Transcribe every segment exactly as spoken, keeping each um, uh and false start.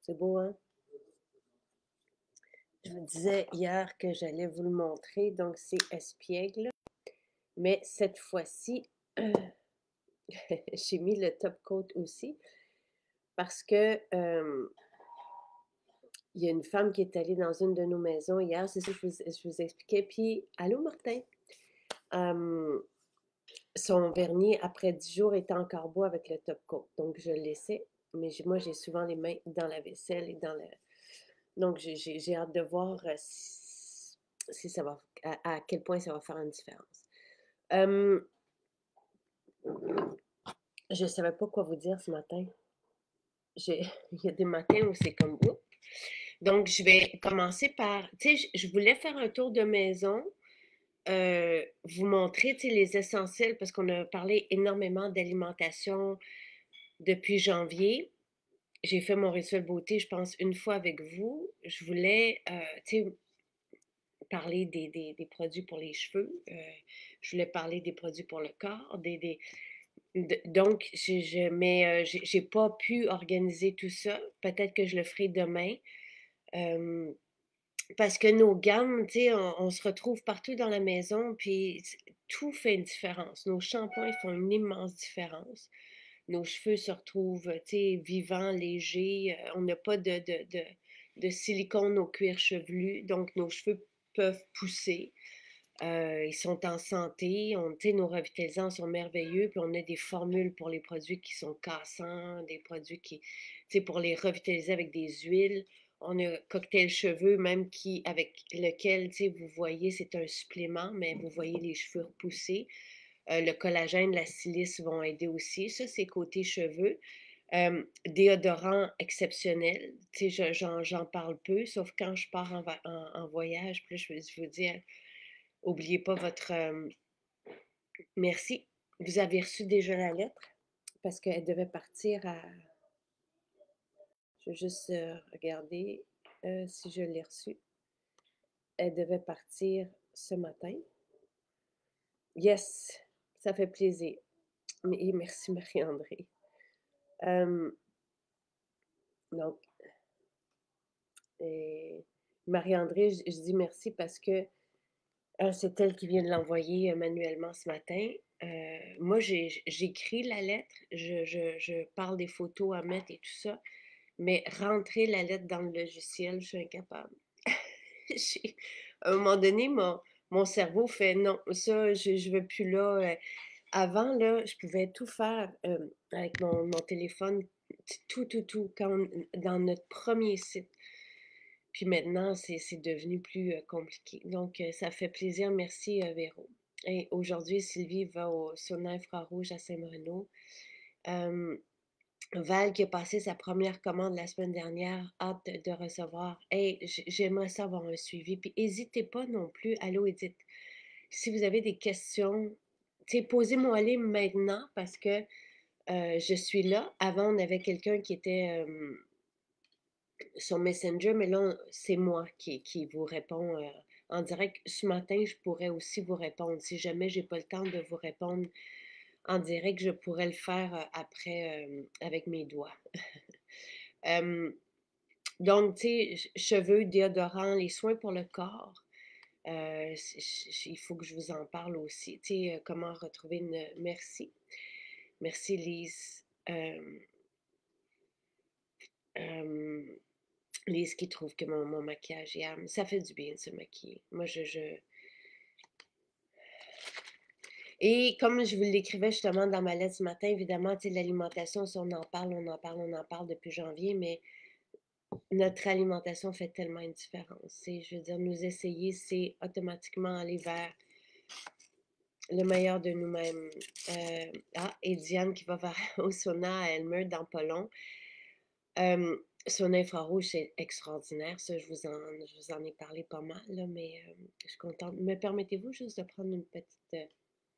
C'est beau, hein? Je vous disais hier que j'allais vous le montrer, donc c'est espiègle, mais cette fois-ci, j'ai mis le top coat aussi parce que euh, il y a une femme qui est allée dans une de nos maisons hier, c'est ça que je vous, je vous expliquais, puis allô Martin, Euh, son vernis après dix jours était encore beau avec le top coat, donc je le laissais, mais j'ai- moi j'ai souvent les mains dans la vaisselle et dans le... Donc j'ai j'ai- j'ai hâte de voir euh, si, si ça va, à, à quel point ça va faire une différence. Euh, je ne savais pas quoi vous dire ce matin. J'ai- Il y a des matins où c'est comme oups. Donc, je vais commencer par, tu sais, je je voulais faire un tour de maison, euh, vous montrer, tu sais, les essentiels, parce qu'on a parlé énormément d'alimentation depuis janvier. J'ai fait mon rituel beauté, je pense, une fois avec vous. Je voulais, euh, tu sais, parler des, des, des produits pour les cheveux. Euh, je voulais parler des produits pour le corps, des, des, D- Donc, je, je- mais euh, j'ai j'ai pas pu organiser tout ça. Peut-être que je le ferai demain. Euh, Parce que nos gammes, tu sais, on, on se retrouve partout dans la maison, puis c- tout fait une différence. Nos shampoings font une immense différence. Nos cheveux se retrouvent, tu sais, vivants, légers. Euh, on n'a pas de, de, de, de silicone au cuir chevelu, donc nos cheveux peuvent pousser. Euh, ils sont en santé, on, tu sais, nos revitalisants sont merveilleux, puis on a des formules pour les produits qui sont cassants, des produits qui, tu sais, pour les revitaliser avec des huiles. On a cocktail cheveux, même qui, avec lequel, tu sais, vous voyez, c'est un supplément, mais vous voyez les cheveux repousser. Euh, le collagène, la silice vont aider aussi. Ça, c'est côté cheveux. Euh, déodorant exceptionnel. Tu sais, j'en, j'en parle peu, sauf quand je pars en, en, en voyage. Puis là, je, je vous dis, oubliez pas votre... euh, merci. Vous avez reçu déjà la lettre parce qu'elle devait partir à... Je vais juste euh, regarder euh, si je l'ai reçue. Elle devait partir ce matin. Yes, ça fait plaisir. Et merci Marie-André. Euh, donc, Marie-André, je, je dis merci parce que euh, c'est elle qui vient de l'envoyer euh, manuellement ce matin. Euh, moi, j'écris la lettre, je, je, je parle des photos à mettre et tout ça, mais rentrer la lettre dans le logiciel, je suis incapable. À un moment donné, mon, mon cerveau fait non, ça, je ne vais plus là. Euh, Avant, là, je pouvais tout faire euh, avec mon, mon téléphone, tout, tout, tout, quand on- dans notre premier site. Puis maintenant, c'est c'est devenu plus euh, compliqué. Donc, euh, ça fait plaisir. Merci, euh, Véro. Et aujourd'hui, Sylvie va au sauna infrarouge à Saint-Bruno. Euh, Val qui a passé sa première commande la semaine dernière, hâte de, de recevoir. Hey, j- j'aimerais ça avoir un suivi. Puis n'hésitez pas non plus, allô Edith, si vous avez des questions, tu sais, posez-moi les maintenant parce que euh, je suis là. Avant, on avait quelqu'un qui était euh, sur Messenger, mais là, c'est moi qui, qui vous réponds euh, en direct. Ce matin, je pourrais aussi vous répondre. Si jamais j'ai pas le temps de vous répondre en direct, je pourrais le faire euh, après euh, avec mes doigts. Euh, donc, tu sais, cheveux, déodorants, les soins pour le corps, euh, il faut que je vous en parle aussi. Tu sais, euh, comment retrouver une... Merci. Merci, Lise. Euh, euh, Lise qui trouve que mon, mon maquillage est âme. Ça fait du bien de se maquiller. Moi, je, je... Et comme je vous l'écrivais justement dans ma lettre ce matin, évidemment, tu sais, l'alimentation, si on en parle, on en parle, on en parle depuis janvier, mais notre alimentation fait tellement une différence. Et je veux dire, nous essayer, c'est automatiquement aller vers le meilleur de nous-mêmes. Euh, ah, et Diane qui va vers, au sauna à Elmer dans pas long. Euh, sauna infrarouge, c'est extraordinaire. Ça, je vous en, je vous en ai parlé pas mal, là, mais euh, je suis contente. Me permettez-vous juste de prendre une petite... euh,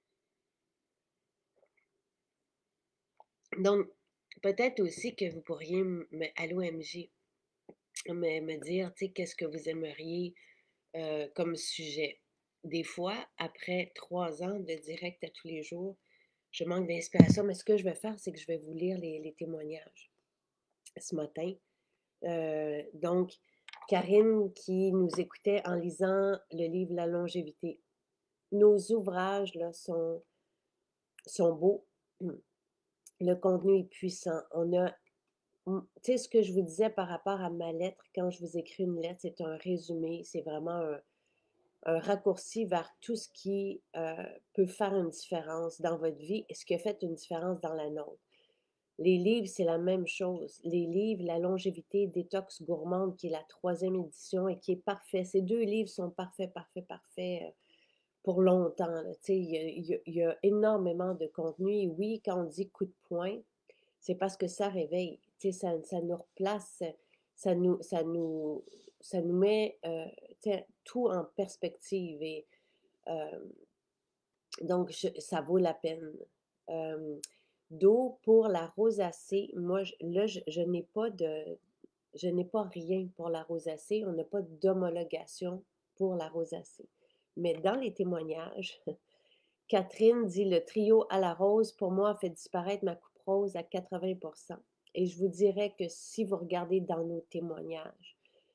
Donc, peut-être aussi que vous pourriez me, à l'O M J me, me dire, tu sais, qu'est-ce que vous aimeriez euh, comme sujet. Des fois, après trois ans de direct à tous les jours, je manque d'inspiration, mais ce que je vais faire, c'est que je vais vous lire les, les témoignages. Ce matin, Euh, donc, Karine qui nous écoutait en lisant le livre La longévité. Nos ouvrages là, sont, sont beaux. Le contenu est puissant. On a, tu sais, ce que je vous disais par rapport à ma lettre, quand je vous écris une lettre, c'est un résumé, c'est vraiment un, un raccourci vers tout ce qui euh, peut faire une différence dans votre vie et ce qui a fait une différence dans la nôtre. Les livres, c'est la même chose. Les livres, La longévité, Détox gourmande, qui est la troisième édition et qui est parfait. Ces deux livres sont parfaits, parfaits, parfaits euh, pour longtemps. Là. Tu sais, il y a, il y a- il y a énormément de contenu. Et oui, quand on dit coup de poing, c'est parce que ça réveille. Tu sais, ça, ça nous replace, ça nous, ça nous, ça nous met euh, tu sais, tout en perspective. Et euh, donc, je- ça vaut la peine. Euh, D'eau pour la rosacée, moi, je- là, je, je n'ai pas de, je n'ai pas rien pour la rosacée. On n'a pas d'homologation pour la rosacée. Mais dans les témoignages, Catherine dit le trio à la rose, pour moi, a fait disparaître ma coupe rose à quatre-vingts pour cent. Et je vous dirais que si vous regardez dans nos témoignages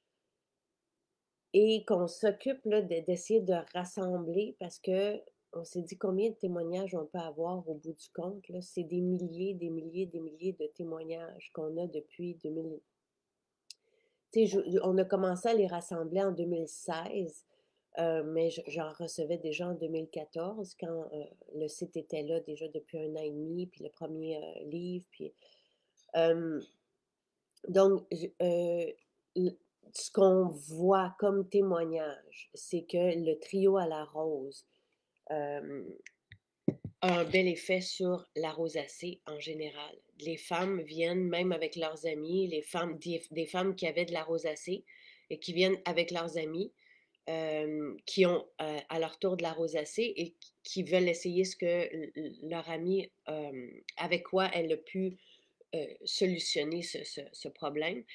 et qu'on s'occupe là, de- d'essayer de rassembler, parce que on s'est dit combien de témoignages on peut avoir au bout du compte, là, c'est des milliers, des milliers, des milliers de témoignages qu'on a depuis deux mille. Tu sais, je- on a commencé à les rassembler en deux mille seize. Euh, mais j'en recevais déjà en deux mille quatorze quand euh, le site était là déjà depuis un an et demi, puis le premier euh, livre. Puis, euh, donc, euh, ce qu'on voit comme témoignage, c'est que le trio à la rose euh, a un bel effet sur la rosacée en général. Les femmes viennent même avec leurs amis, les femmes, des, des femmes qui avaient de la rosacée et qui viennent avec leurs amis euh, qui ont euh, à leur tour de la rosacée et qui veulent essayer ce que leur amie, euh, avec quoi elle a pu euh, solutionner ce, ce, ce problème.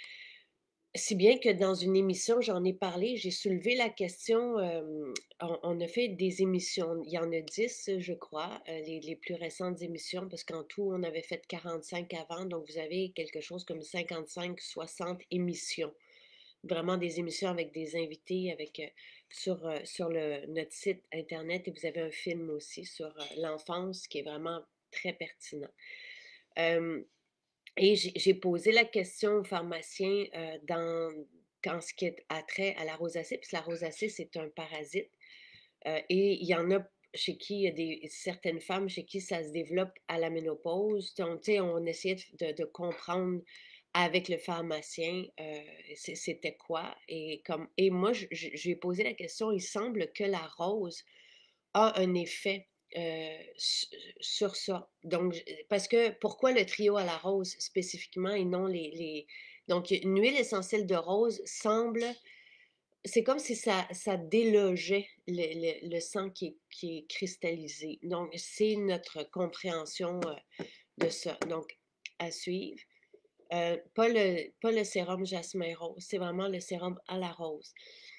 Si bien que dans une émission, j'en ai parlé, j'ai soulevé la question, euh, on, on, a fait des émissions, il y en a dix, je crois, euh, les, les, plus récentes émissions, parce qu'en tout, on avait fait quarante-cinq avant, donc vous avez quelque chose comme cinquante-cinq, soixante émissions. Vraiment des émissions avec des invités avec, euh, sur, euh, sur le, notre site Internet et vous avez un film aussi sur euh, l'enfance qui est vraiment très pertinent. Euh, et j'ai posé la question aux pharmaciens euh, dans, quand ce qui a trait à la rosacée, puisque la rosacée, c'est un parasite. Euh, et il y en a chez qui il y a des, certaines femmes chez qui ça se développe à la ménopause. Donc, tu sais, on essayait de, de comprendre avec le pharmacien euh, c'était quoi. Et, comme, et moi, j'ai posé la question, il semble que la rose a un effet euh, sur ça. Donc, parce que pourquoi le trio à la rose spécifiquement et non les, les... Donc, une huile essentielle de rose semble c'est comme si ça, ça délogeait le, le, le sang qui est, qui est cristallisé. Donc, c'est notre compréhension euh, de ça. Donc, à suivre. Euh, pas, le, pas le sérum jasmin rose, c'est vraiment le sérum à la rose,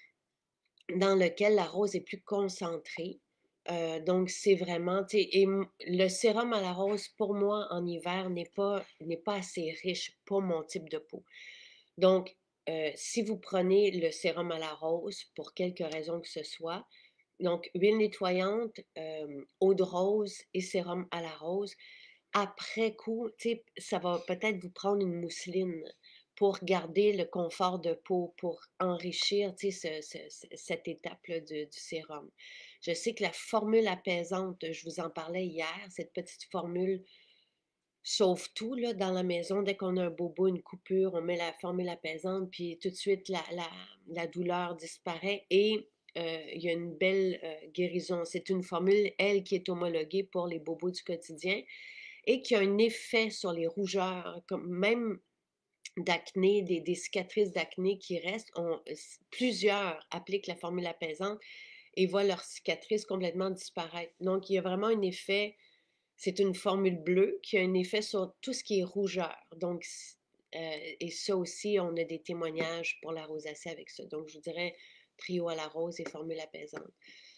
dans lequel la rose est plus concentrée. Euh, donc, c'est vraiment, tu sais, et le sérum à la rose, pour moi, en hiver, n'est pas, n'est pas assez riche pour mon type de peau. Donc, euh, si vous prenez le sérum à la rose, pour quelque raison que ce soit, donc huile nettoyante, euh, eau de rose et sérum à la rose, après coup, ça va peut-être vous prendre une mousseline pour garder le confort de peau, pour enrichir ce, ce, cette étape-là du, du sérum. Je sais que la formule apaisante, je vous en parlais hier, cette petite formule sauve tout là, dans la maison. Dès qu'on a un bobo, une coupure, on met la formule apaisante, puis tout de suite, la, la, la douleur disparaît et euh, il y a une belle euh, guérison. C'est une formule, elle, qui est homologuée pour les bobos du quotidien et qui a un effet sur les rougeurs, comme même d'acné, des, des cicatrices d'acné qui restent. On, plusieurs appliquent la formule apaisante et voient leurs cicatrices complètement disparaître. Donc, il y a vraiment un effet, c'est une formule bleue qui a un effet sur tout ce qui est rougeur. Donc, euh, et ça aussi, on a des témoignages pour la rosacée avec ça. Donc, je vous dirais trio à la rose et formule apaisante.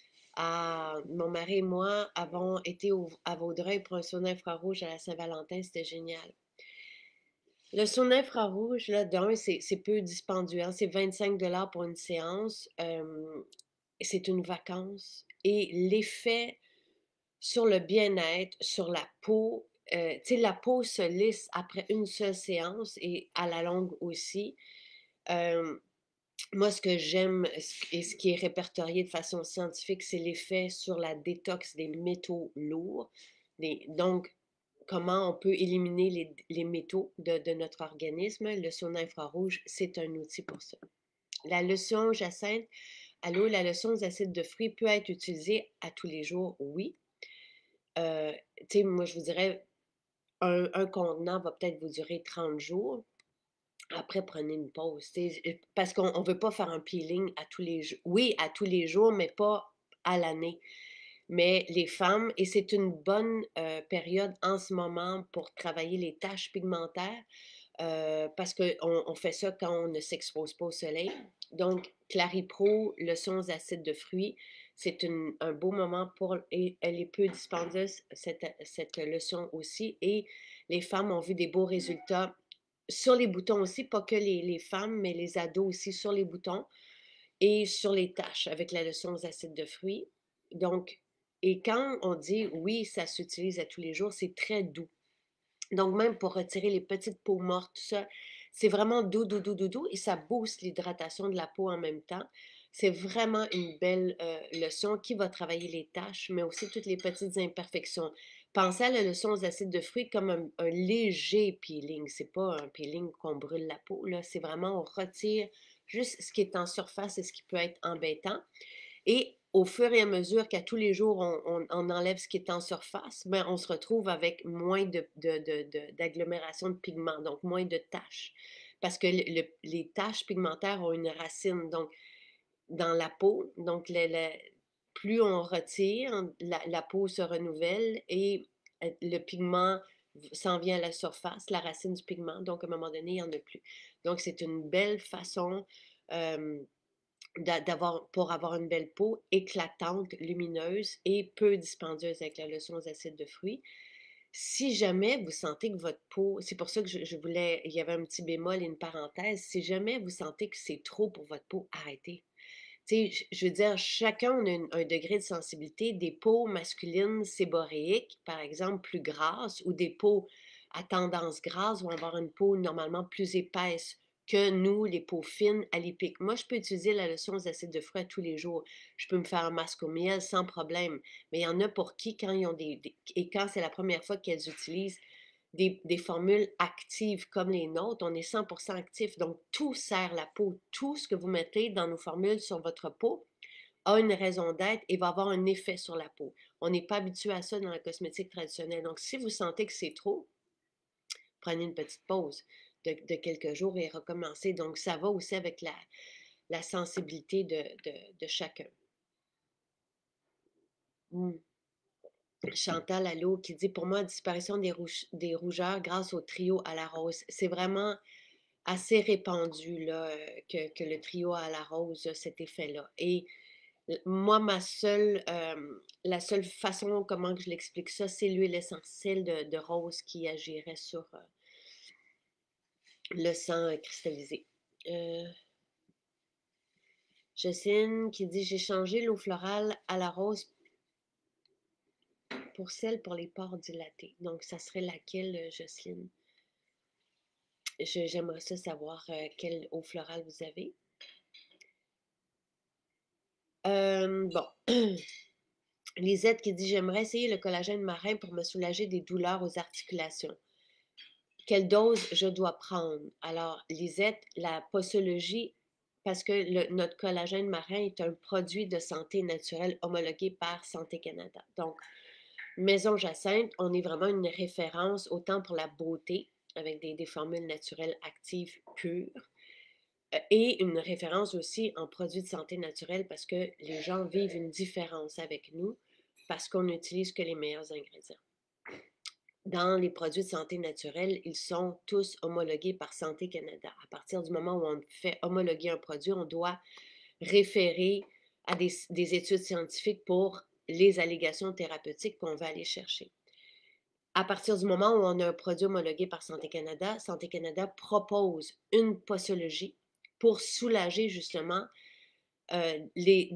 Ah, mon mari et moi avons été au, à Vaudreuil pour un sauna infrarouge à la Saint-Valentin, c'était génial. Le sauna infrarouge, là, d'un, c'est c'est peu dispendieux, hein, c'est vingt-cinq dollars pour une séance, hem, c'est une vacance et l'effet sur le bien-être, sur la peau, heu, tu sais, la peau se lisse après une seule séance et à la longue aussi. Hem, Moi, ce que j'aime et ce qui est répertorié de façon scientifique, c'est l'effet sur la détox des métaux lourds. Des, donc, comment on peut éliminer les, les métaux de, de notre organisme. Le sauna infrarouge, c'est un outil pour ça. La lotion jacinthe à l'eau, la lotion aux acides de fruits peut être utilisée à tous les jours, oui. Euh, tu sais, moi, je vous dirais, un, un contenant va peut-être vous durer trente jours. Après, prenez une pause, tu sais, parce qu'on ne veut pas faire un peeling à tous les jours. Oui, à tous les jours, mais pas à l'année. Mais les femmes, et c'est une bonne euh, période en ce moment pour travailler les taches pigmentaires, euh, parce qu'on on fait ça quand on ne s'expose pas au soleil. Donc, Claripro, lotion aux acides de fruits, c'est une- un beau moment pour, et elle est peu dispendieuse, cette, cette lotion aussi, et les femmes ont vu des beaux résultats sur les boutons aussi, pas que les, les femmes, mais les ados aussi sur les boutons et sur les taches avec la lotion aux acides de fruits. Donc, et quand on dit oui, ça s'utilise à tous les jours, c'est très doux. Donc, même pour retirer les petites peaux mortes, tout ça, c'est vraiment doux, doux, doux, doux, doux, et ça booste l'hydratation de la peau en même temps. C'est vraiment une belle euh, leçon qui va travailler les taches, mais aussi toutes les petites imperfections. Pensez à la leçon aux acides de fruits comme un, un léger peeling. C'est pas un peeling qu'on brûle la peau, là. C'est vraiment, on retire juste ce qui est en surface et ce qui peut être embêtant. Et au fur et à mesure qu'à tous les jours, on, on- on enlève ce qui est en surface, ben, on se retrouve avec moins de, de- de- de- d'agglomération de pigments, donc moins de taches. Parce que le- le- les taches pigmentaires ont une racine donc, dans la peau. Donc, le- le- plus on retire, la, la peau se renouvelle et euh, le pigment s'en vient à la surface, la racine du pigment. Donc, à un moment donné, il n'y en a plus. Donc, c'est une belle façon euh, d'avoir, pour avoir une belle peau éclatante, lumineuse et peu dispendieuse avec la lotion aux acides de fruits. Si jamais vous sentez que votre peau, c'est pour ça que je, je voulais, il y avait un petit bémol et une parenthèse, si jamais vous sentez que c'est trop pour votre peau, arrêtez. Tu sais, je, je veux dire, chacun a un, un degré de sensibilité. Des peaux masculines séboréiques, par exemple, plus grasses, ou des peaux à tendance grasse vont avoir une peau normalement plus épaisse que nous, les peaux fines à lipiques. Moi, je peux utiliser la lotion aux acides de fruits tous les jours. Je peux me faire un masque au miel sans problème. Mais il y en a pour qui, quand ils ont des, des et quand c'est la première fois qu'elles utilisent des, des formules actives comme les nôtres, on est cent pour cent actif. Donc, tout sert la peau. Tout ce que vous mettez dans nos formules sur votre peau a une raison d'être et va avoir un effet sur la peau. On n'est pas habitué à ça dans la cosmétique traditionnelle. Donc, si vous sentez que c'est trop, prenez une petite pause de, de quelques jours et recommencez. Donc, ça va aussi avec la, la sensibilité de, de, de chacun. Mm. Chantal Allo qui dit pour moi, disparition des, rouge- des rougeurs grâce au trio à la rose. C'est vraiment assez répandu là, euh, que, que le trio à la rose a cet effet-là. Et moi, ma seule, euh, la seule façon comment je l'explique ça, c'est l'huile essentielle de, de rose qui agirait sur euh, le sang euh, cristallisé. Euh, Jocelyne qui dit j'ai changé l'eau florale à la rose pour celle pour les pores dilatés. Donc, ça serait laquelle, euh, Jocelyne? Je- J'aimerais ça savoir euh, quelle eau florale vous avez. Euh, bon. Lisette qui dit j'aimerais essayer le collagène marin pour me soulager des douleurs aux articulations. Quelle dose je dois prendre? Alors, Lisette, la posologie, parce que le- notre collagène marin est un produit de santé naturelle homologué par Santé Canada. Donc, Maison Jacinthe, on est vraiment une référence autant pour la beauté, avec des, des formules naturelles actives pures, euh, et une référence aussi en produits de santé naturelle parce que les gens vivent une différence avec nous parce qu'on n'utilise que les meilleurs ingrédients. Dans les produits de santé naturelle, ils sont tous homologués par Santé Canada. À partir du moment où on fait homologuer un produit, on doit référer à des, des études scientifiques pour les allégations thérapeutiques qu'on va aller chercher. À partir du moment où on a un produit homologué par Santé Canada, Santé Canada propose une posologie pour soulager justement euh, les,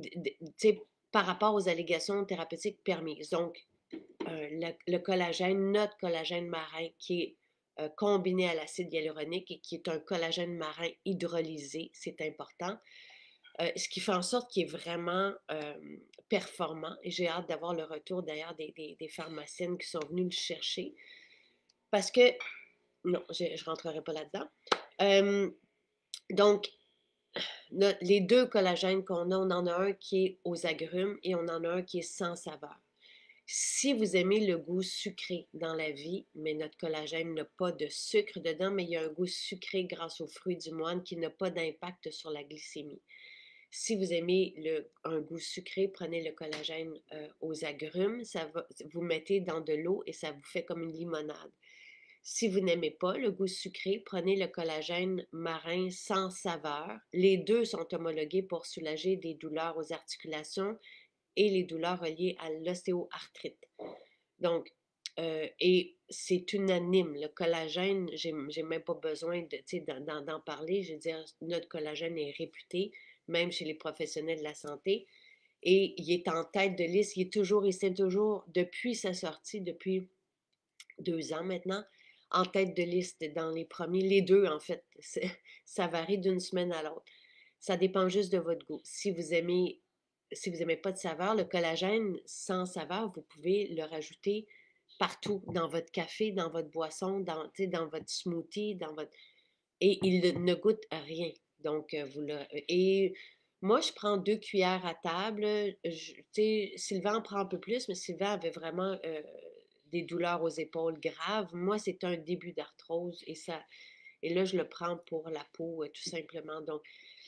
par rapport aux allégations thérapeutiques permises. Donc, euh, le, le, collagène, notre collagène marin qui est euh, combiné à l'acide hyaluronique et qui est un collagène marin hydrolysé, c'est important. Euh, ce qui fait en sorte qu'il est vraiment euh, performant. Et j'ai hâte d'avoir le retour d'ailleurs des, des, des pharmaciennes qui sont venues le chercher. Parce que, non, je ne rentrerai pas là-dedans. Euh, donc, notre, les deux collagènes qu'on a, on en a un qui est aux agrumes et on en a un qui est sans saveur. Si vous aimez le goût sucré dans la vie, mais notre collagène n'a pas de sucre dedans, mais il y a un goût sucré grâce aux fruits du moine qui n'a pas d'impact sur la glycémie. Si vous aimez le, un goût sucré, prenez le collagène euh, aux agrumes, ça va, vous mettez dans de l'eau et ça vous fait comme une limonade. Si vous n'aimez pas le goût sucré, prenez le collagène marin sans saveur. Les deux sont homologués pour soulager des douleurs aux articulations et les douleurs reliées à l'ostéoarthrite. Donc, euh, et c'est unanime. Le collagène, j'ai, j'ai même pas besoin de, d'en, d'en parler. Je veux dire, notre collagène est réputé, même chez les professionnels de la santé. Et il est en tête de liste. Il est toujours, il s'est toujours, depuis sa sortie, depuis deux ans maintenant, en tête de liste dans les premiers. Les deux, en fait, ça varie d'une semaine à l'autre. Ça dépend juste de votre goût. Si vous aimez, si vous n'aimez pas de saveur, le collagène sans saveur, vous pouvez le rajouter partout, dans votre café, dans votre boisson, dans, dans votre smoothie, dans votre... Et il ne goûte à rien. Donc, vous le... Et moi, je prends deux cuillères à table. Je, Sylvain en prend un peu plus, mais Sylvain avait vraiment euh, des douleurs aux épaules graves. Moi, c'est un début d'arthrose et ça... Et là, je le prends pour la peau, tout simplement. Donc,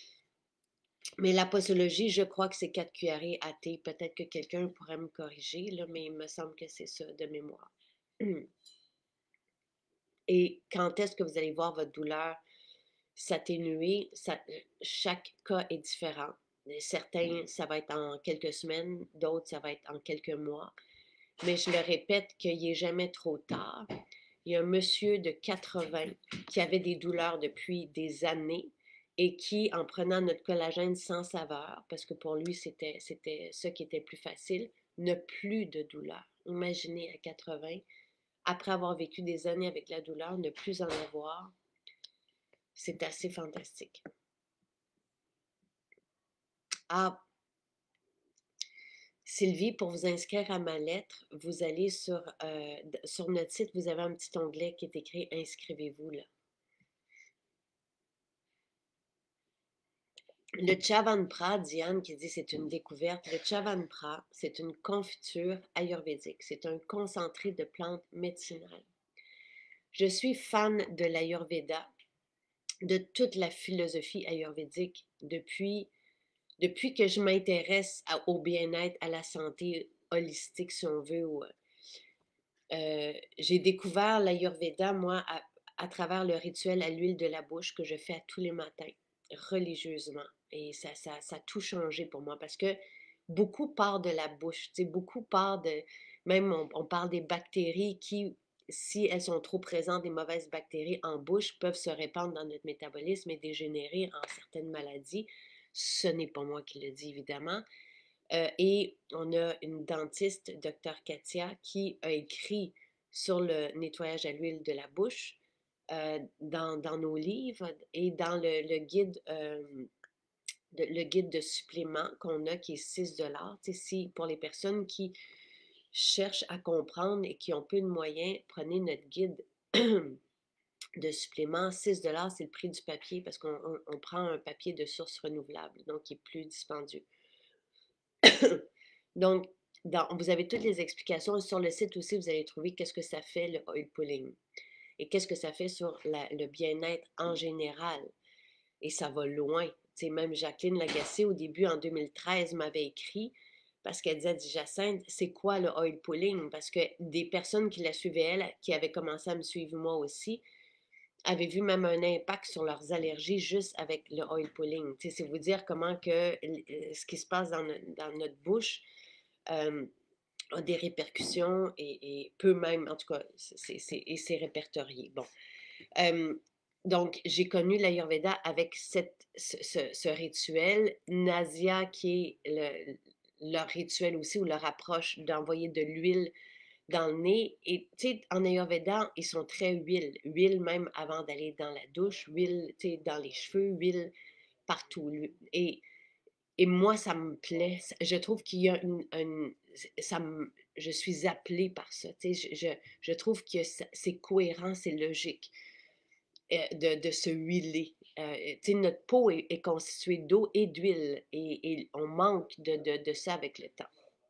mais la posologie, je crois que c'est quatre cuillerées à thé. Peut-être que quelqu'un pourrait me corriger, là, mais il me semble que c'est ça de mémoire. Et quand est-ce que vous allez voir votre douleur s'atténuer? Ça, chaque cas est différent. Certains, ça va être en quelques semaines, d'autres, ça va être en quelques mois. Mais je le répète qu'il n'est jamais trop tard. Il y a un monsieur de quatre-vingts qui avait des douleurs depuis des années et qui, en prenant notre collagène sans saveur, parce que pour lui, c'était, c'était ça qui était plus facile, n'a plus de douleur. Imaginez à quatre-vingts, après avoir vécu des années avec la douleur, ne plus en avoir. C'est assez fantastique. Ah, Sylvie, pour vous inscrire à ma lettre, vous allez sur, euh, sur notre site, vous avez un petit onglet qui est écrit « Inscrivez-vous » là. Le Chavanpra, Diane qui dit c'est une découverte. Le Chavanpra, c'est une confiture ayurvédique. C'est un concentré de plantes médicinales. Je suis fan de l'Ayurveda, de toute la philosophie ayurvédique depuis, depuis que je m'intéresse au bien-être, à la santé holistique, si on veut. Euh, j'ai découvert l'Ayurveda, moi, à, à travers le rituel à l'huile de la bouche que je fais à tous les matins, religieusement. Et ça, ça, ça a tout changé pour moi parce que beaucoup part de la bouche, tu sais, beaucoup part de... Même on, on parle des bactéries qui, si elles sont trop présentes, des mauvaises bactéries en bouche, peuvent se répandre dans notre métabolisme et dégénérer en certaines maladies. Ce n'est pas moi qui le dis, évidemment. Euh, et on a une dentiste, Docteur Katia, qui a écrit sur le nettoyage à l'huile de la bouche euh, dans, dans, nos livres et dans le, le guide euh, de, le guide de suppléments qu'on a qui est six dollars. Si pour les personnes qui cherchent à comprendre et qui ont peu de moyens, prenez notre guide de suppléments. six dollars, c'est le prix du papier parce qu'on on, on prend un papier de source renouvelable, donc qui est plus dispendieux. Donc, dans, vous avez toutes les explications. Sur le site aussi, vous allez trouver qu'est-ce que ça fait le oil pulling et qu'est-ce que ça fait sur la, le bien-être en général. Et ça va loin. T'sais, même Jacqueline Lagacé, au début, en deux mille treize, m'avait écrit parce qu'elle disait, dit Jacinthe, c'est quoi le oil pulling? Parce que des personnes qui la suivaient, elle, qui avaient commencé à me suivre moi aussi, avaient vu même un impact sur leurs allergies juste avec le oil pulling. C'est vous dire comment que ce qui se passe dans, no, dans notre bouche, Euh, a des répercussions et, et peut même, en tout cas, c'est, c'est, et c'est répertorié. Bon. Euh, donc, j'ai connu l'Ayurveda avec cette, ce, ce, ce rituel. Nasia, qui est le, leur rituel aussi, ou leur approche d'envoyer de l'huile dans le nez. Et tu sais, en Ayurveda, ils sont très huile. Huile même avant d'aller dans la douche, huile, tu sais, dans les cheveux, huile partout. Et et moi, ça me plaît. Je trouve qu'il y a une, une ça me, je suis appelée par ça. Tu sais, je, je, je trouve que c'est cohérent, c'est logique euh, de, de se huiler. Euh, tu sais, notre peau est, est constituée d'eau et d'huile et, et on manque de, de, de ça avec le temps.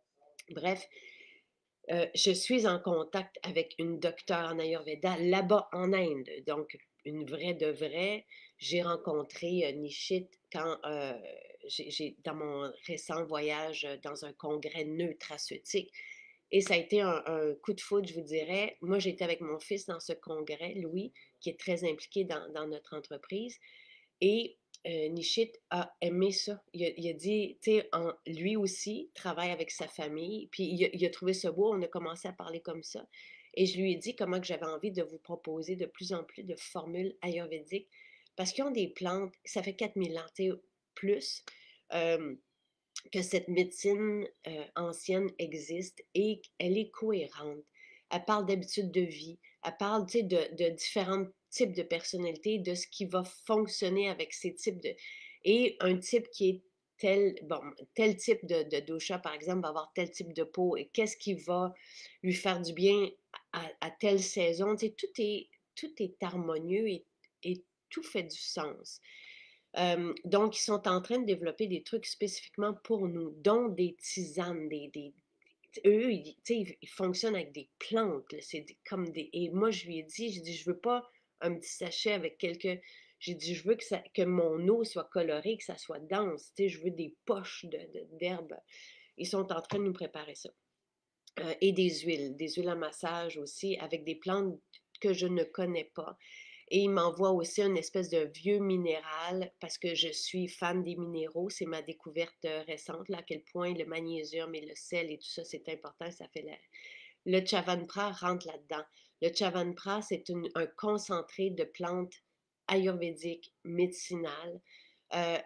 Bref, euh, je suis en contact avec une docteure en Ayurveda là-bas en Inde, donc une vraie de vraie. J'ai rencontré euh, Nishit quand euh, j'ai, j'ai, dans mon récent voyage dans un congrès nutraceutique. Et ça a été un, un coup de foudre, je vous dirais. Moi, j'étais avec mon fils dans ce congrès, Louis, qui est très impliqué dans, dans notre entreprise. Et euh, Nishit a aimé ça. Il a, il a dit, tu sais, lui aussi travaille avec sa famille, puis il a, il a trouvé ça beau. On a commencé à parler comme ça. Et je lui ai dit comment que j'avais envie de vous proposer de plus en plus de formules ayurvédiques parce qu'ils ont des plantes, ça fait quatre mille ans, tu sais, plus, euh, que cette médecine euh, ancienne existe et elle est cohérente. Elle parle d'habitudes de vie, elle parle de, de différents types de personnalités, de ce qui va fonctionner avec ces types de... Et un type qui est tel, bon, tel type de, de dosha, par exemple, va avoir tel type de peau et qu'est-ce qui va lui faire du bien à, à telle saison. Tu sais, tout est, tout est harmonieux et, et tout fait du sens. Euh, donc, ils sont en train de développer des trucs spécifiquement pour nous, dont des tisanes, des, des eux, ils, ils fonctionnent avec des plantes. C'est comme des. Et moi, je lui ai dit, j'ai dit, je veux pas un petit sachet avec quelques. J'ai dit, je veux que, ça, que mon eau soit colorée, que ça soit dense. Je veux des poches de, de, d'herbe. Ils sont en train de nous préparer ça. Euh, et des huiles, des huiles à massage aussi, avec des plantes que je ne connais pas. Et il m'envoie aussi une espèce de vieux minéral parce que je suis fan des minéraux. C'est ma découverte récente, là, à quel point le magnésium et le sel et tout ça, c'est important. Ça fait la... Le Chavanpra rentre là-dedans. Le Chavanpra, c'est une, un concentré de plantes ayurvédiques, médicinales. Euh,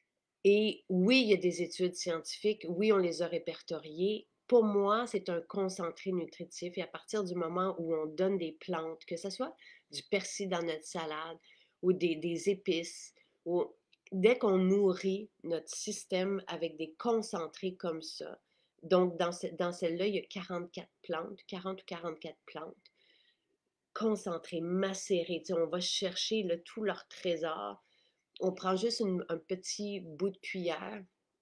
et oui, il y a des études scientifiques. Oui, on les a répertoriées. Pour moi, c'est un concentré nutritif. Et à partir du moment où on donne des plantes, que ce soit du persil dans notre salade ou des, des épices, ou dès qu'on nourrit notre système avec des concentrés comme ça, donc dans, ce, dans celle-là, il y a quarante-quatre plantes, quarante ou quarante-quatre plantes, concentrées, macérées. Tu sais, on va chercher là, tout leur trésor. On prend juste une, un petit bout de cuillère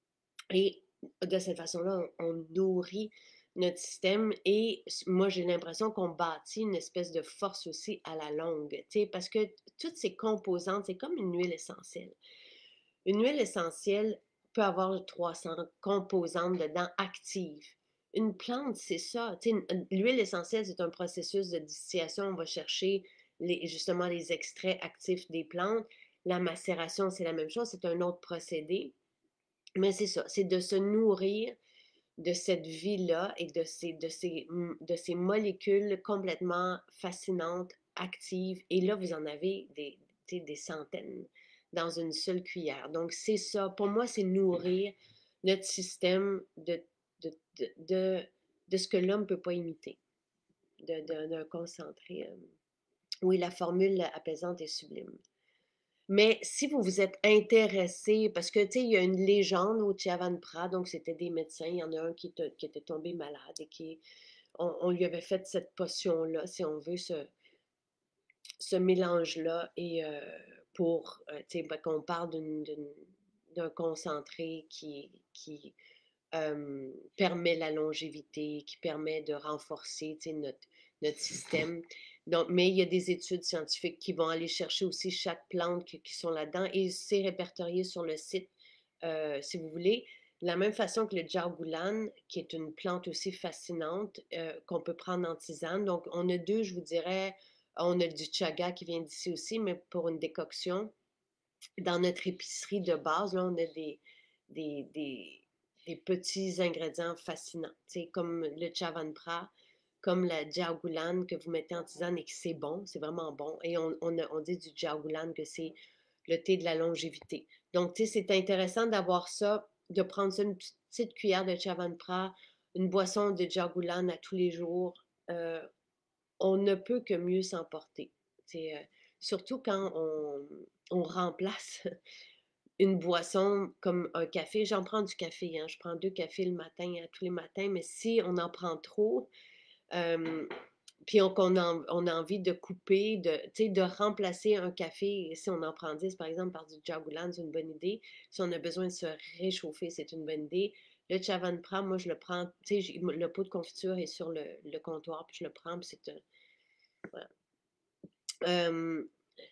et de cette façon-là, on, on nourrit notre système et moi, j'ai l'impression qu'on bâtit une espèce de force aussi à la longue, tu sais, parce que toutes ces composantes, c'est comme une huile essentielle. Une huile essentielle peut avoir trois cents composantes dedans actives. Une plante, c'est ça. Tu sais, l'huile essentielle, c'est un processus de distillation. On va chercher les, justement les extraits actifs des plantes. La macération, c'est la même chose, c'est un autre procédé. Mais c'est ça, c'est de se nourrir de cette vie-là et de ces, de, ces, de ces molécules complètement fascinantes, actives. Et là, vous en avez des, des centaines dans une seule cuillère. Donc, c'est ça. Pour moi, c'est nourrir notre système de, de, de, de, de ce que l'homme ne peut pas imiter, d'un concentré. Oui, la formule apaisante est sublime. Mais si vous vous êtes intéressé, parce que, tu sais, il y a une légende au Chavanpra, donc c'était des médecins, il y en a un qui, te, qui était tombé malade et qui, on, on lui avait fait cette potion-là, si on veut, ce, ce mélange-là, et euh, pour, euh, tu sais, ben, qu'on parle d'un concentré qui, qui euh, permet la longévité, qui permet de renforcer, tu sais, notre, notre système. Donc, mais il y a des études scientifiques qui vont aller chercher aussi chaque plante qui, qui sont là-dedans et c'est répertorié sur le site, euh, si vous voulez. De la même façon que le jargoulan, qui est une plante aussi fascinante, euh, qu'on peut prendre en tisane. Donc, on a deux, je vous dirais, on a du chaga qui vient d'ici aussi, mais pour une décoction. Dans notre épicerie de base, là, on a des, des, des des petits ingrédients fascinants, comme le Chyavanprash, comme la Jiaogulan que vous mettez en tisane et que c'est bon, c'est vraiment bon. Et on, on, on dit du Jiaogulan que c'est le thé de la longévité. Donc, tu sais, c'est intéressant d'avoir ça, de prendre ça, une petite cuillère de Chyavanprash, une boisson de Jiaogulan à tous les jours. Euh, on ne peut que mieux s'emporter. Euh, surtout quand on, on remplace une boisson comme un café. J'en prends du café, hein. Je prends deux cafés le matin, euh, tous les matins, mais si on en prend trop, euh, puis on, on, a, on, a, envie de couper, de, de remplacer un café, si on en prend dix par exemple par du Jiaogulan, c'est une bonne idée. Si on a besoin de se réchauffer, c'est une bonne idée. Le Chyavanprash, moi je le prends, tu sais, le pot de confiture est sur le, le comptoir, puis je le prends, puis c'est un... Voilà. Euh,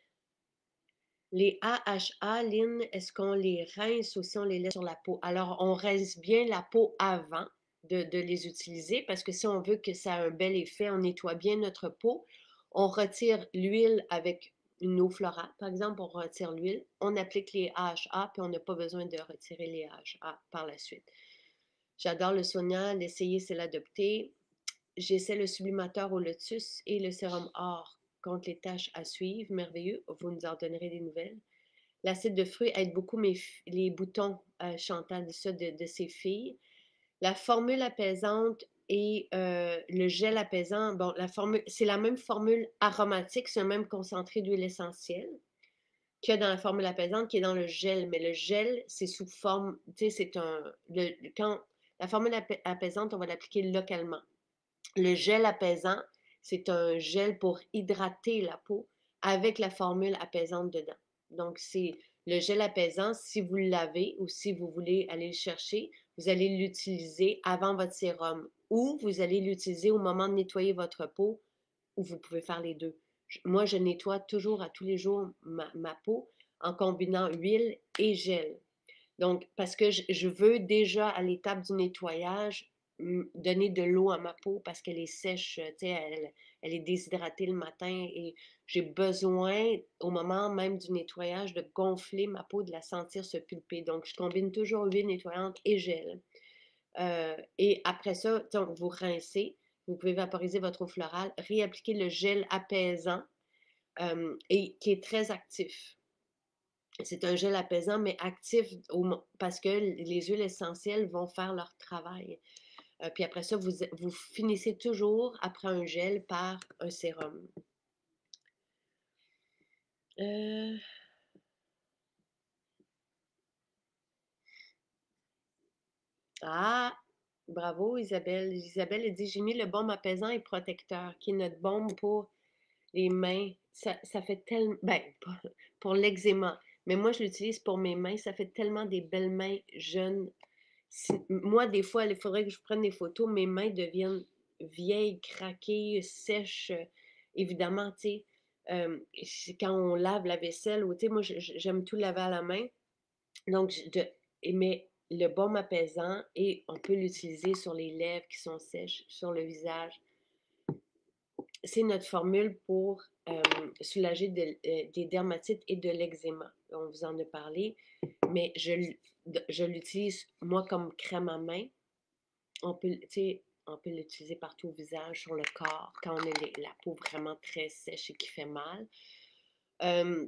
les A H A, Lynn, est-ce qu'on les rince ou si on les laisse sur la peau? Alors, on rince bien la peau avant de, de les utiliser parce que si on veut que ça ait un bel effet, on nettoie bien notre peau. On retire l'huile avec une eau florale, par exemple, on retire l'huile, on applique les A H A, puis on n'a pas besoin de retirer les A H A par la suite. J'adore le Sonia, l'essayer, c'est l'adopter. J'essaie le sublimateur au lotus et le sérum or contre les taches à suivre. Merveilleux, vous nous en donnerez des nouvelles. L'acide de fruits aide beaucoup mes, les boutons, euh, Chantal, de ça, de, de ces filles. La formule apaisante et euh, le gel apaisant, bon, la formule, c'est la même formule aromatique, c'est le même concentré d'huile essentielle qu'il y a dans la formule apaisante qui est dans le gel, mais le gel, c'est sous forme, tu sais, c'est un, le, quand la formule apaisante, on va l'appliquer localement. Le gel apaisant, c'est un gel pour hydrater la peau avec la formule apaisante dedans. Donc, c'est le gel apaisant, si vous l'avez ou si vous voulez aller le chercher, vous allez l'utiliser avant votre sérum ou vous allez l'utiliser au moment de nettoyer votre peau ou vous pouvez faire les deux. Moi, je nettoie toujours à tous les jours ma, ma peau en combinant huile et gel. Donc, parce que je, je veux déjà à l'étape du nettoyage donner de l'eau à ma peau parce qu'elle est sèche, tu sais, elle, elle est déshydratée le matin et j'ai besoin, au moment même du nettoyage, de gonfler ma peau, de la sentir se pulper. Donc, je combine toujours huile nettoyante et gel. Euh, et après ça, donc, vous rincez, vous pouvez vaporiser votre eau florale, réappliquer le gel apaisant euh, et qui est très actif. C'est un gel apaisant, mais actif au, parce que les huiles essentielles vont faire leur travail. Euh, puis après ça, vous, vous finissez toujours, après un gel, par un sérum. Euh... Ah, bravo Isabelle. Isabelle a dit, j'ai mis le baume apaisant et protecteur, qui est notre baume pour les mains. Ça, ça fait tellement... Ben, pour l'eczéma. Mais moi, je l'utilise pour mes mains. Ça fait tellement des belles mains jeunes. Si, moi, des fois, il faudrait que je prenne des photos. Mes mains deviennent vieilles, craquées, sèches. Évidemment, tu sais, euh, quand on lave la vaisselle, ou tu sais, moi, j'aime tout laver à la main. Donc, je, mais le baume apaisant, et on peut l'utiliser sur les lèvres qui sont sèches, sur le visage. C'est notre formule pour euh, soulager de, euh, des dermatites et de l'eczéma. On vous en a parlé, mais je, je l'utilise, moi, comme crème à main. On peut, on peut l'utiliser partout au visage, sur le corps, quand on a les, la peau vraiment très sèche et qui fait mal. Euh,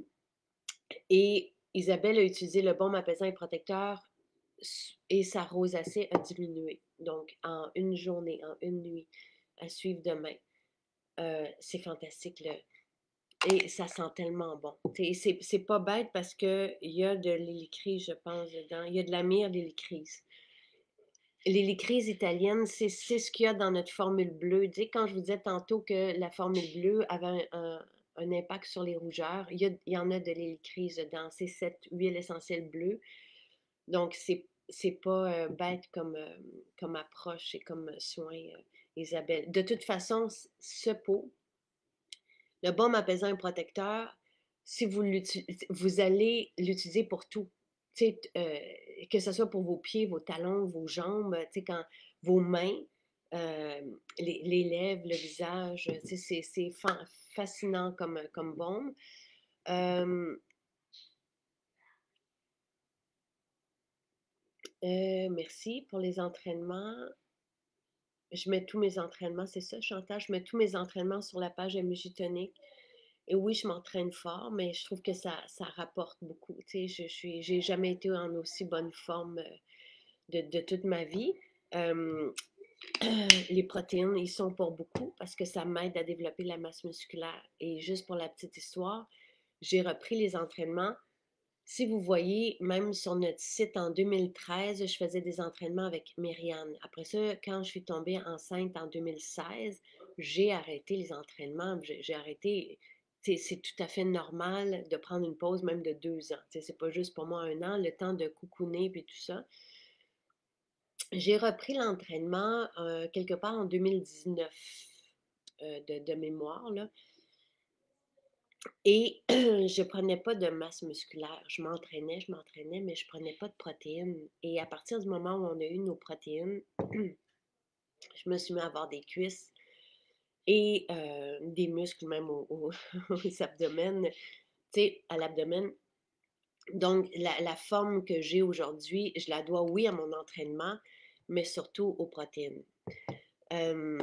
et Isabelle a utilisé le baume apaisant et protecteur et sa rosacée a diminué. Donc, en une journée, en une nuit, à suivre demain. Euh, c'est fantastique, le... et ça sent tellement bon. C'est, c'est pas bête parce qu'il y a de l'hélicryse, je pense, dedans. Il y a de la myrrhe d'hélicryse. L'hélicryse italienne, c'est, c'est ce qu'il y a dans notre formule bleue. Tu sais, quand je vous disais tantôt que la formule bleue avait un, un, un impact sur les rougeurs, il y, a, il y en a de l'hélicryse dedans. C'est cette huile essentielle bleue. Donc, c'est, c'est pas euh, bête comme, euh, comme approche et comme soin, euh, Isabelle. De toute façon, ce pot, le baume apaisant et protecteur, si vous l'utilisez, vous allez l'utiliser pour tout. Euh, que ce soit pour vos pieds, vos talons, vos jambes, quand, vos mains, euh, les, les, lèvres, le visage. C'est, c'est fa fascinant comme, comme baume. Euh, Euh, merci pour les entraînements. Je mets tous mes entraînements, c'est ça, Chantal, je mets tous mes entraînements sur la page M J Tonic. Et oui, je m'entraîne fort, mais je trouve que ça, ça rapporte beaucoup. Tu sais, je suis, j'ai jamais été en aussi bonne forme euh, de, de toute ma vie. Euh, les protéines, ils sont pour beaucoup parce que ça m'aide à développer la masse musculaire. Et juste pour la petite histoire, j'ai repris les entraînements. Si vous voyez, même sur notre site en deux mille treize, je faisais des entraînements avec Myriane. Après ça, quand je suis tombée enceinte en deux mille seize, j'ai arrêté les entraînements. J'ai arrêté. C'est tout à fait normal de prendre une pause même de deux ans. C'est pas juste pour moi un an, le temps de coucouner puis tout ça. J'ai repris l'entraînement euh, quelque part en deux mille dix-neuf euh, de, de mémoire, là. Et je prenais pas de masse musculaire. Je m'entraînais, je m'entraînais, mais je prenais pas de protéines. Et à partir du moment où on a eu nos protéines, je me suis mis à avoir des cuisses et euh, des muscles même au, au, aux abdomens, tu sais, à l'abdomen. Donc, la, la forme que j'ai aujourd'hui, je la dois, oui, à mon entraînement, mais surtout aux protéines. Euh,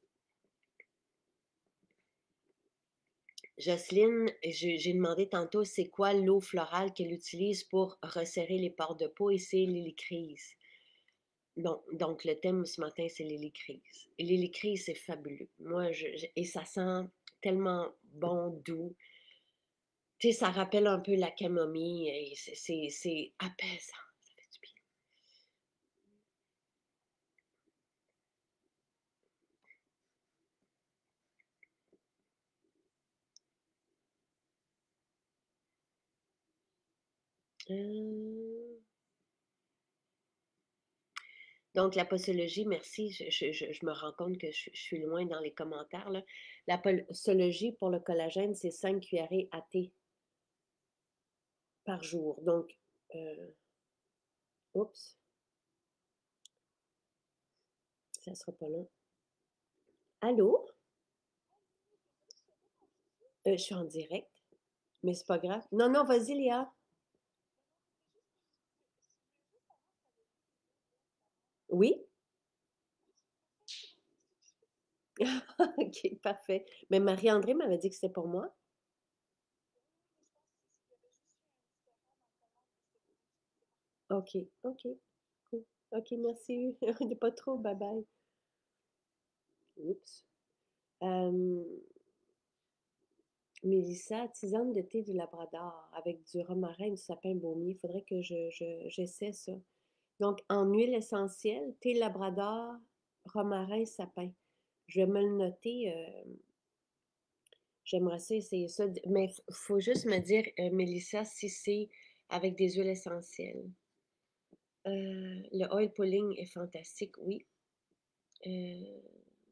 Jocelyne, j'ai demandé tantôt c'est quoi l'eau florale qu'elle utilise pour resserrer les pores de peau et c'est l'hélicryse. Bon, donc le thème ce matin, c'est l'hélicryse. Et l'hélicryse, c'est fabuleux. Moi, je, je- et ça sent tellement bon, doux. Tu sais, ça rappelle un peu la camomille et c'est apaisant. Ça fait du bien. Euh, Donc, la posologie, merci, je, je- je- je me rends compte que je, je suis loin dans les commentaires, là. La posologie pour le collagène, c'est cinq cuillerées à thé par jour. Donc, euh, oups, ça sera pas long. Allô? Euh, je suis en direct, mais c'est pas grave. Non, non, vas-y, Léa. Oui? Ok, parfait. Mais Marie-André m'avait dit que c'était pour moi. Ok, ok, cool. Ok, merci. Pas trop, bye bye. Oups. Euh, Mélissa, tisane de thé du Labrador avec du romarin et du sapin baumier. Il faudrait que je, je- j'essaie ça. Donc, en huile essentielle, thé Labrador, romarin, sapin. Je vais me le noter. euh, j'aimerais ça essayer ça. Mais il faut juste me dire, euh, Mélissa, si c'est avec des huiles essentielles. Euh, le oil pulling est fantastique, oui. Euh,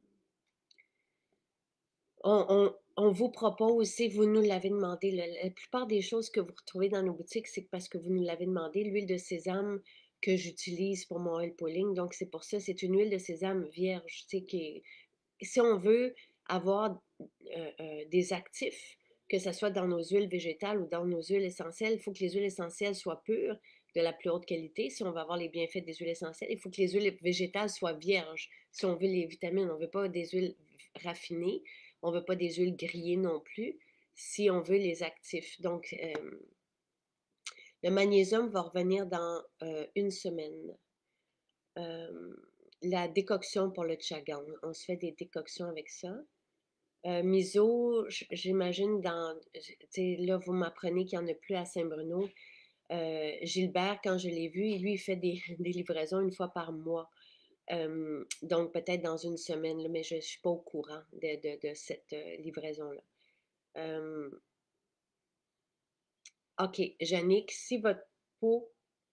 On, on- on vous propose, si vous nous l'avez demandé, la, la plupart des choses que vous retrouvez dans nos boutiques, c'est parce que vous nous l'avez demandé. L'huile de sésame que j'utilise pour mon oil pulling, donc c'est pour ça, c'est une huile de sésame vierge, tu sais, qui est- si on veut avoir euh, euh, des actifs, que ce soit dans nos huiles végétales ou dans nos huiles essentielles, il faut que les huiles essentielles soient pures, de la plus haute qualité. Si on veut avoir les bienfaits des huiles essentielles, il faut que les huiles végétales soient vierges. Si on veut les vitamines, on ne veut pas des huiles raffinées, on ne veut pas des huiles grillées non plus, si on veut les actifs. Donc, euh, le magnésium va revenir dans euh, une semaine. Euh, la décoction pour le chagan, on se fait des décoctions avec ça. Euh, miso, j'imagine dans, tu sais, là, vous m'apprenez qu'il n'y en a plus à Saint-Bruno. Euh, Gilbert, quand je l'ai vu, lui, il fait des, des livraisons une fois par mois. Euh, donc, peut-être dans une semaine, là, mais je ne suis pas au courant de, de, de cette euh, livraison-là. Euh, OK, Yannick, si votre peau,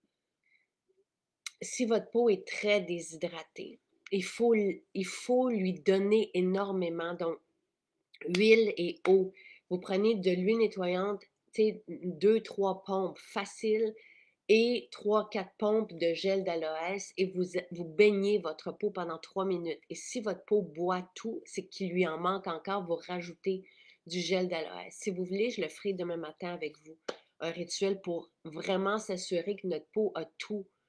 si votre peau est très déshydratée, il faut, il faut lui donner énormément. Donc, huile et eau. Vous prenez de l'huile nettoyante, tu sais, deux, trois pompes faciles et trois, quatre pompes de gel d'aloès et vous, vous baignez votre peau pendant trois minutes. Et si votre peau boit tout, c'est qu'il lui en manque encore, vous rajoutez du gel d'aloès. Si vous voulez, je le ferai demain matin avec vous. Un rituel pour vraiment s'assurer que notre peau a tout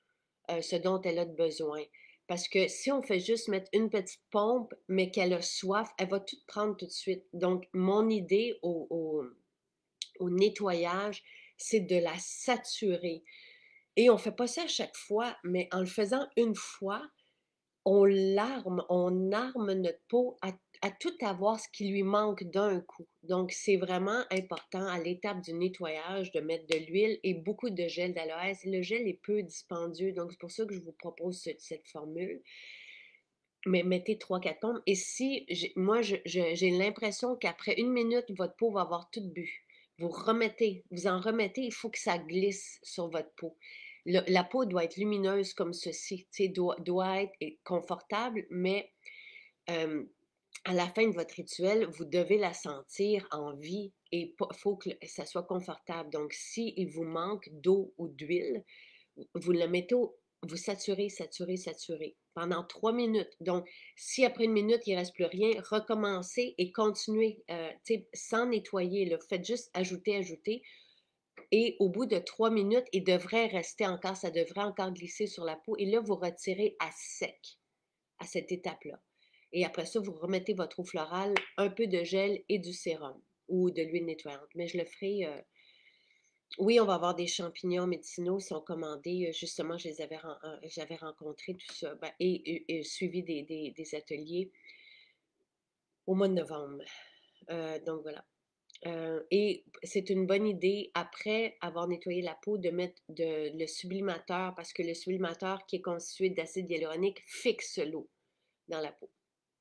euh, ce dont elle a de besoin. Parce que si on fait juste mettre une petite pompe, mais qu'elle a soif, elle va tout prendre tout de suite. Donc, mon idée au, au, au nettoyage, c'est de la saturer. Et on ne fait pas ça à chaque fois, mais en le faisant une fois, on l'arme, on arme notre peau à, à tout avoir ce qui lui manque d'un coup. Donc, c'est vraiment important à l'étape du nettoyage de mettre de l'huile et beaucoup de gel d'aloès. Le gel est peu dispendieux, donc c'est pour ça que je vous propose ce, cette formule. Mais mettez trois quatre pompes. Et si, moi, je, je, j'ai l'impression qu'après une minute, votre peau va avoir tout bu. Vous remettez, vous en remettez, il faut que ça glisse sur votre peau. Le, la peau doit être lumineuse comme ceci, doit, doit être confortable, mais euh, à la fin de votre rituel, vous devez la sentir en vie et il faut que ça soit confortable. Donc, s'il vous manque d'eau ou d'huile, vous le mettez au, vous saturez, saturez, saturez pendant trois minutes. Donc, si après une minute, il ne reste plus rien, recommencez et continuez, euh, sans nettoyer. Là, faites juste ajouter, ajouter. Et au bout de trois minutes, il devrait rester encore, ça devrait encore glisser sur la peau. Et là, vous retirez à sec à cette étape-là. Et après ça, vous remettez votre eau florale, un peu de gel et du sérum ou de l'huile nettoyante. Mais je le ferai... Euh, oui, on va avoir des champignons médicinaux, ils sont commandés. Justement, je les avais, j'avais rencontré tout ça. Ben, et, et, et, suivi des, des, des ateliers au mois de novembre. Euh, donc voilà. Euh, et c'est une bonne idée, après avoir nettoyé la peau, de mettre de, le sublimateur, parce que le sublimateur qui est constitué d'acide hyaluronique fixe l'eau dans la peau.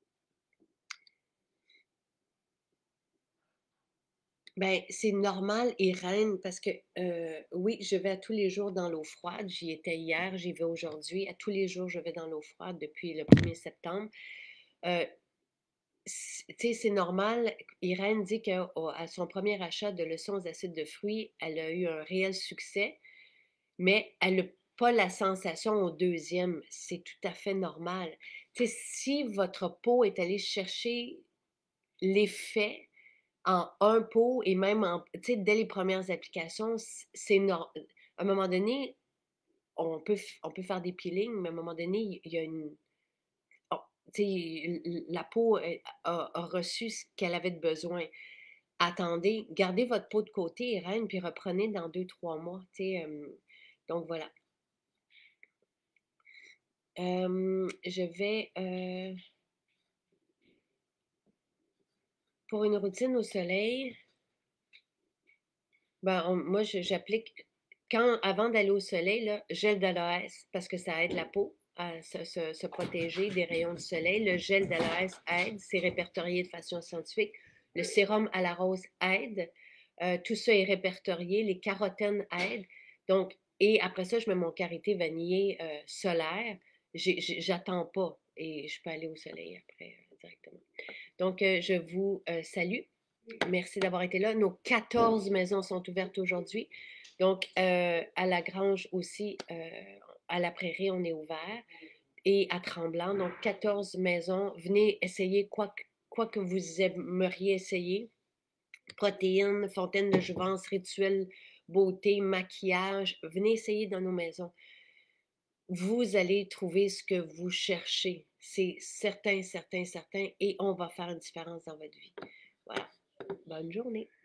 Ben, c'est normal, Irène, parce que euh, oui, je vais à tous les jours dans l'eau froide. J'y étais hier, j'y vais aujourd'hui. À tous les jours, je vais dans l'eau froide depuis le premier septembre. Euh, tu sais, c'est normal. Irène dit qu'à son premier achat de leçons d'acides de fruits, elle a eu un réel succès, mais elle n'a pas la sensation au deuxième. C'est tout à fait normal. Tu sais, si votre peau est allée chercher l'effet en un pot et même en, dès les premières applications, c'est normal. À un moment donné, on peut, on peut faire des peelings, mais à un moment donné, il y a une... Oh, la peau a, a, reçu ce qu'elle avait de besoin. Attendez, gardez votre peau de côté, Irène, puis reprenez dans deux, trois mois. Euh, donc voilà. Euh, je vais... Euh, pour une routine au soleil, ben, on, moi, j'applique, quand, avant d'aller au soleil, là, gel d'aloès, parce que ça aide la peau à se, se, se protéger des rayons du soleil. Le gel d'aloès aide, c'est répertorié de façon scientifique. Le sérum à la rose aide. Euh, tout ça est répertorié. Les carotènes aident. Donc, et après ça, je mets mon karité vanillé euh, solaire. J'attends pas et je peux aller au soleil après euh, directement. Donc, euh, je vous euh, salue. Merci d'avoir été là. Nos quatorze maisons sont ouvertes aujourd'hui. Donc, euh, à la Grange aussi, euh, à la Prairie, on est ouvert. Et à Tremblant, donc quatorze maisons. Venez essayer quoi que, quoi que vous aimeriez essayer. Protéines, fontaine de jouvence, rituel, beauté, maquillage. Venez essayer dans nos maisons. Vous allez trouver ce que vous cherchez. C'est certain, certain, certain. Et on va faire une différence dans votre vie. Voilà. Bonne journée.